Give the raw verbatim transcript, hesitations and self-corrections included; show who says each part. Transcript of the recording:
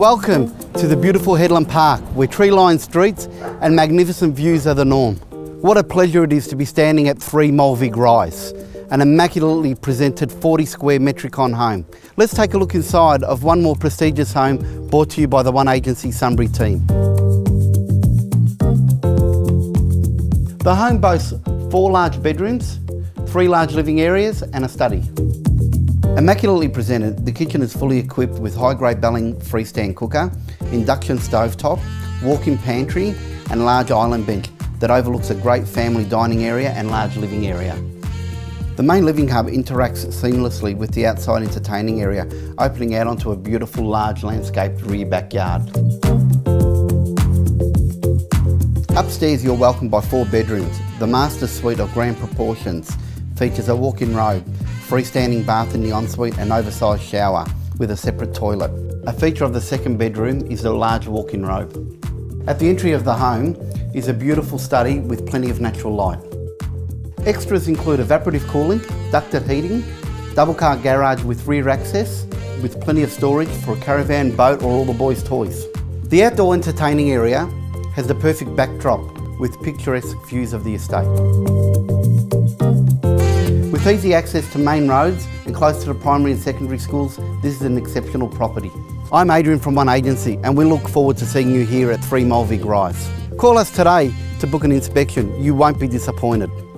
Speaker 1: Welcome to the beautiful Headland Park, where tree-lined streets and magnificent views are the norm. What a pleasure it is to be standing at three Mulvig Rise, an immaculately presented forty square Metricon home. Let's take a look inside of one more prestigious home brought to you by the One Agency Sunbury team. The home boasts four large bedrooms, three large living areas and a study. Immaculately presented, the kitchen is fully equipped with high-grade Belling freestand cooker, induction stovetop, walk-in pantry and large island bench that overlooks a great family dining area and large living area. The main living hub interacts seamlessly with the outside entertaining area, opening out onto a beautiful large landscaped rear backyard. Upstairs you're welcomed by four bedrooms. The master suite of grand proportions features a walk-in robe, freestanding bath in the ensuite and oversized shower with a separate toilet. A feature of the second bedroom is a large walk-in robe. At the entry of the home is a beautiful study with plenty of natural light. Extras include evaporative cooling, ducted heating, double car garage with rear access, with plenty of storage for a caravan, boat or all the boys' toys. The outdoor entertaining area has the perfect backdrop with picturesque views of the estate. With easy access to main roads and close to the primary and secondary schools, this is an exceptional property. I'm Adrian from One Agency and we look forward to seeing you here at three Mulvig Rise. Call us today to book an inspection. You won't be disappointed.